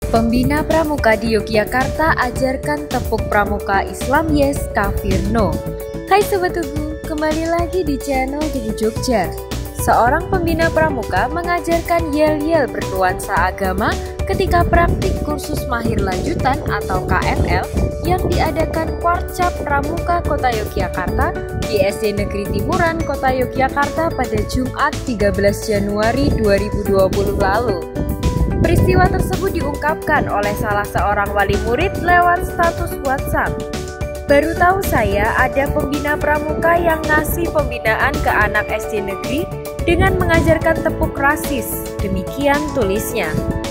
Pembina Pramuka di Yogyakarta ajarkan tepuk pramuka Islam yes, kafir no. Hai Sobat Tugu, kembali lagi di channel Tugu Jogja. Seorang pembina pramuka mengajarkan yel-yel bernuansa agama ketika praktik kursus mahir lanjutan atau KML yang diadakan Kwarcap Pramuka Kota Yogyakarta di SD Negeri Timuran Kota Yogyakarta pada Jumat 13 Januari 2020 lalu. Peristiwa tersebut diungkapkan oleh salah seorang wali murid lewat status WhatsApp. Baru tahu saya ada pembina pramuka yang ngasih pembinaan ke anak SD negeri dengan mengajarkan tepuk rasis, demikian tulisnya.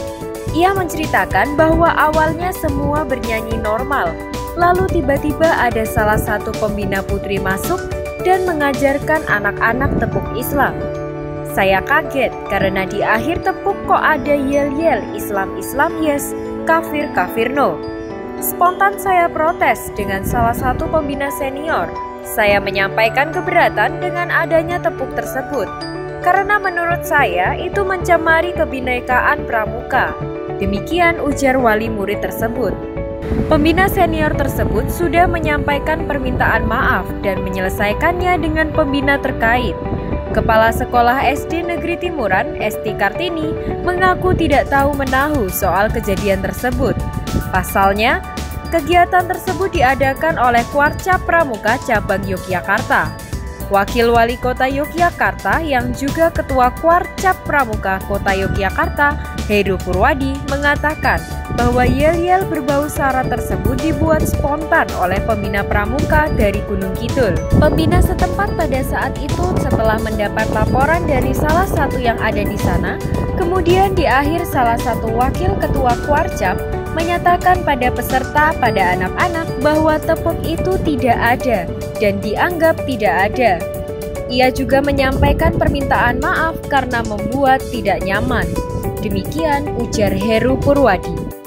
Ia menceritakan bahwa awalnya semua bernyanyi normal, lalu tiba-tiba ada salah satu pembina putri masuk dan mengajarkan anak-anak tepuk Islam. Saya kaget karena di akhir tepuk kok ada yel-yel Islam yes, kafir no. Spontan saya protes dengan salah satu pembina senior. Saya menyampaikan keberatan dengan adanya tepuk tersebut karena menurut saya itu mencemari kebinekaan pramuka. Demikian ujar wali murid tersebut. Pembina senior tersebut sudah menyampaikan permintaan maaf dan menyelesaikannya dengan pembina terkait. Kepala Sekolah SD Negeri Timuran, Esti Kartini, mengaku tidak tahu menahu soal kejadian tersebut. Pasalnya, kegiatan tersebut diadakan oleh Kwarcap Pramuka Cabang Yogyakarta. Wakil Wali Kota Yogyakarta yang juga Ketua Kwarcap Pramuka Kota Yogyakarta, Heru Purwadi, mengatakan bahwa yel-yel berbau sara tersebut dibuat spontan oleh pembina pramuka dari Gunung Kidul. Pembina setempat pada saat itu setelah mendapat laporan dari salah satu yang ada di sana, kemudian di akhir salah satu wakil ketua Kwarcap menyatakan pada peserta, pada anak-anak bahwa tepuk itu tidak ada dan dianggap tidak ada. Ia juga menyampaikan permintaan maaf karena membuat tidak nyaman. Demikian ujar Heru Purwadi.